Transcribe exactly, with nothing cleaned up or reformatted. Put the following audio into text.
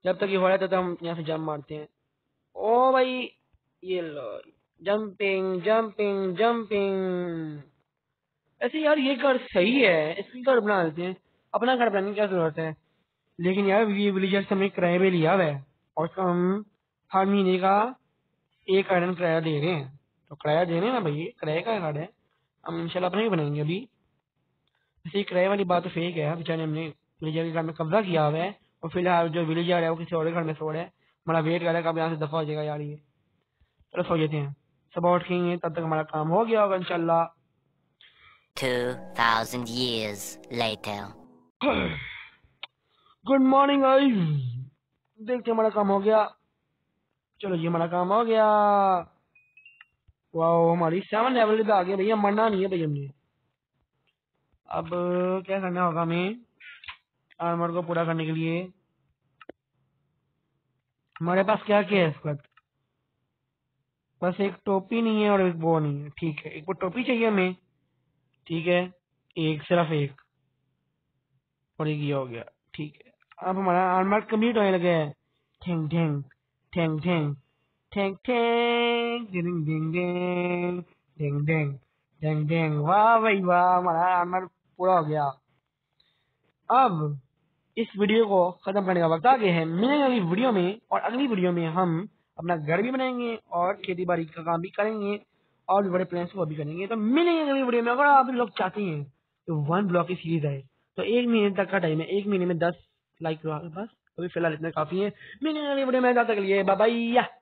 जब तक ये हो रहा है तब तक हम यहाँ से जंप मारते हैं। ओ भाई ये लो, जंपिंग जंपिंग जंपिंग। ऐसे यार ये घर सही है, इसकी घर बना देते हैं, अपना घर बनाने की क्या जरूरत है। लेकिन यार ये विलेजर से हमने किराए पे लिया हुआ है और उसका हम हर महीने का एक आयरन किराया दे रहे हैं। तो किराया दे रहे हैं ना भाई, किराए का घर है, हम इंशाल्लाह अपना ही बनाएंगे अभी। वैसे किराए वाली बात तो फेक है, बेचारे हमने विलेजर के घर में कब्जा किया हुआ है और फिलहाल जो विलेजर है वो किसी और के घर में सो रहा है। हमारा वेट कर रहा है कब यहाँ से दफा हो जाएगा यार ये। चलो सो जाते हैं, सब उठेंगे तब तक हमारा काम हो गया होगा इंशाल्लाह। Two thousand years later. Good morning guys, देखते हमारा काम हो गया। चलो जी हमारा काम हो गया। वाह हमारी सेवन लेवल पे आ गया भैया, मरना नहीं है भाई हमने। अब क्या करना होगा हमें आर्मर को पूरा करने के लिए। हमारे पास क्या क्या है इस वक्त, बस एक टोपी नहीं है और एक वो नहीं है। ठीक है, एक वो टोपी चाहिए हमें, ठीक है, एक सिर्फ एक, और एक ये हो गया। ठीक है, अब हमारा आर्मर कंप्लीट होने लगे है। ठेंग ठेंग ठेंग ठेंग ठेंग ठेंग डिंग डिंग डिंग डिंग डिंग डिंग डिंग। वाह भाई वाह, हमारा आर्मर पूरा हो गया। अब इस वीडियो को खत्म करने का वक्त आ गया है। मिलेंगे अगली वीडियो में, और अगली वीडियो में हम अपना घर भी बनाएंगे और खेती बाड़ी का काम भी करेंगे और भी बड़े प्लान्स को भी करेंगे। तो मिलेंगे अगली वीडियो में। अगर आप लोग चाहते हैं तो वन ब्लॉक की सीरीज है, तो एक महीने तक का टाइम है, एक महीने में दस लाइक बस, अभी फिलहाल इतना काफी है। मिलेंगे अगली वीडियो में, तब तक के लिए बाय बाय।